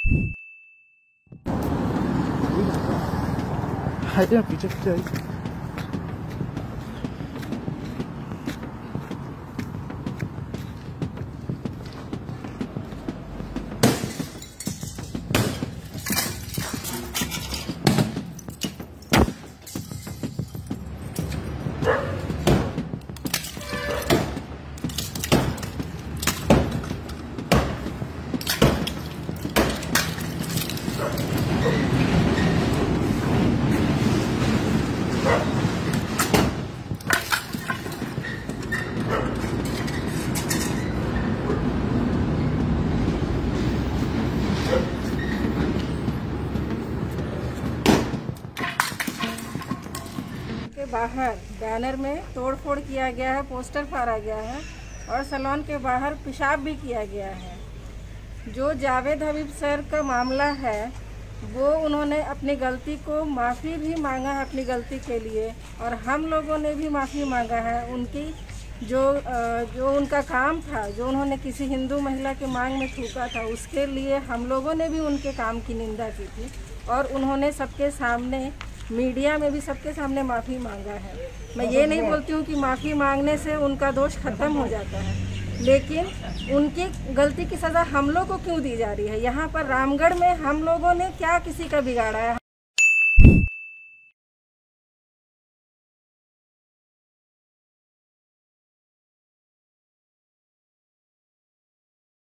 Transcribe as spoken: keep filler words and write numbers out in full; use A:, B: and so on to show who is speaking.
A: पीछे पीछे
B: के बाहर बैनर में तोड़फोड़ किया गया है, पोस्टर फाड़ा गया है और सैलून के बाहर पेशाब भी किया गया है। जो जावेद हबीब सर का मामला है वो उन्होंने अपनी गलती को माफ़ी भी मांगा है अपनी गलती के लिए, और हम लोगों ने भी माफ़ी मांगा है। उनकी जो जो उनका काम था, जो उन्होंने किसी हिंदू महिला के मांग में थूका था, उसके लिए हम लोगों ने भी उनके काम की निंदा की थी और उन्होंने सबके सामने, मीडिया में भी सबके सामने माफ़ी मांगा है। मैं ये नहीं बोलती हूँ कि माफ़ी मांगने से उनका दोष खत्म हो जाता है, लेकिन उनकी गलती की सज़ा हम लोग को क्यों दी जा रही है? यहाँ पर रामगढ़ में हम लोगों ने क्या किसी का बिगाड़ा है?